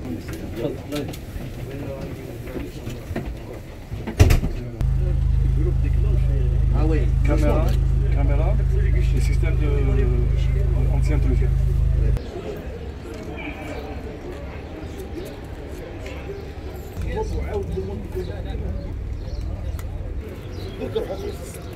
Ah oui. Caméra et système de anti-intrusion. دكتور حسن